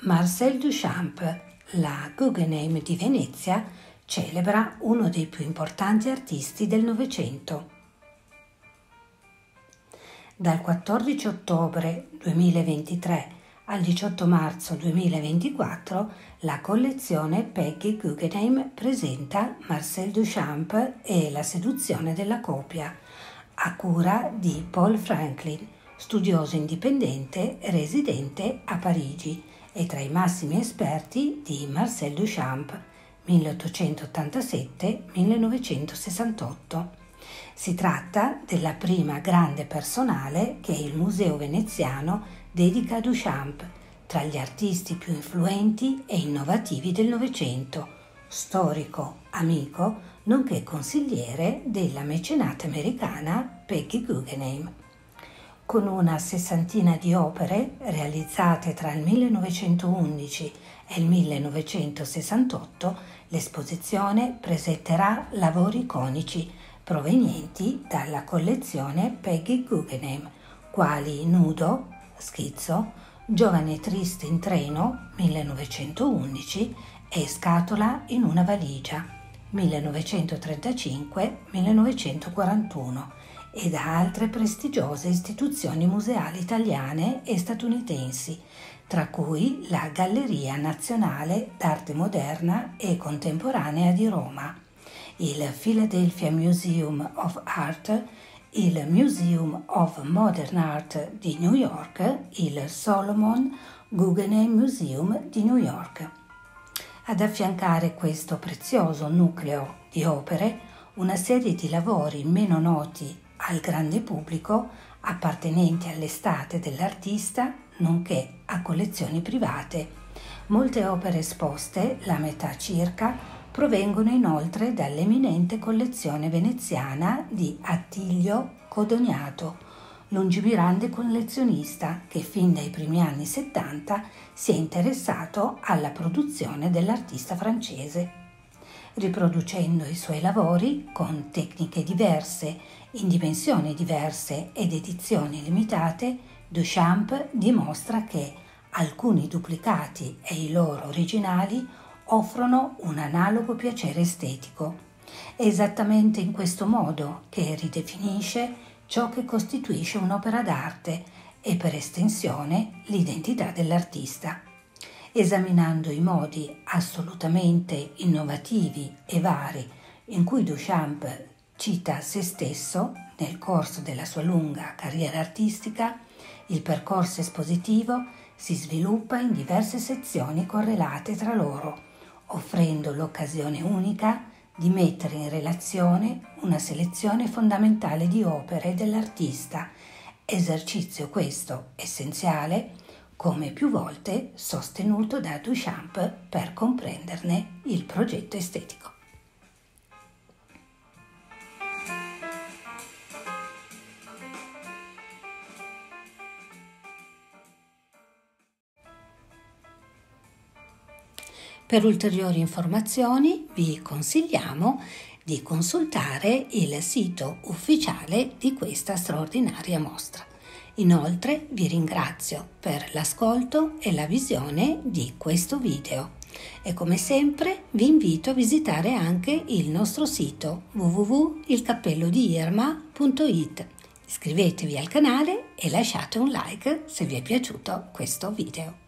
Marcel Duchamp, la Guggenheim di Venezia, celebra uno dei più importanti artisti del Novecento. Dal 14 ottobre 2023 al 18 marzo 2024 la collezione Peggy Guggenheim presenta Marcel Duchamp e la seduzione della copia, a cura di Paul Franklin, studioso indipendente residente a Parigi e tra i massimi esperti di Marcel Duchamp 1887-1968. Si tratta della prima grande personale che il Museo Veneziano dedica a Duchamp, tra gli artisti più influenti e innovativi del Novecento, storico, amico, nonché consigliere della mecenate americana Peggy Guggenheim. Con una sessantina di opere realizzate tra il 1911 e il 1968, l'esposizione presenterà lavori iconici provenienti dalla collezione Peggy Guggenheim, quali Nudo, Schizzo, Giovane triste in treno, 1911, e Scatola in una valigia, 1935-1941, e da altre prestigiose istituzioni museali italiane e statunitensi, tra cui la Galleria Nazionale d'Arte Moderna e Contemporanea di Roma, il Philadelphia Museum of Art, il Museum of Modern Art di New York, il Solomon Guggenheim Museum di New York. Ad affiancare questo prezioso nucleo di opere, una serie di lavori meno noti al grande pubblico, appartenenti all'estate dell'artista, nonché a collezioni private. Molte opere esposte, la metà circa, provengono inoltre dall'eminente collezione veneziana di Attilio Codognato, lungimirante collezionista che fin dai primi anni 70 si è interessato alla produzione dell'artista francese. Riproducendo i suoi lavori con tecniche diverse, in dimensioni diverse ed edizioni limitate, Duchamp dimostra che alcuni duplicati e i loro originali offrono un analogo piacere estetico. È esattamente in questo modo che ridefinisce ciò che costituisce un'opera d'arte e per estensione l'identità dell'artista. Esaminando i modi assolutamente innovativi e vari in cui Duchamp cita se stesso nel corso della sua lunga carriera artistica, il percorso espositivo si sviluppa in diverse sezioni correlate tra loro, offrendo l'occasione unica di mettere in relazione una selezione fondamentale di opere dell'artista, esercizio questo essenziale, come più volte sostenuto da Duchamp, per comprenderne il progetto estetico. Per ulteriori informazioni vi consigliamo di consultare il sito ufficiale di questa straordinaria mostra. Inoltre vi ringrazio per l'ascolto e la visione di questo video e come sempre vi invito a visitare anche il nostro sito www.ilcappellodiirma.it. Iscrivetevi al canale e lasciate un like se vi è piaciuto questo video.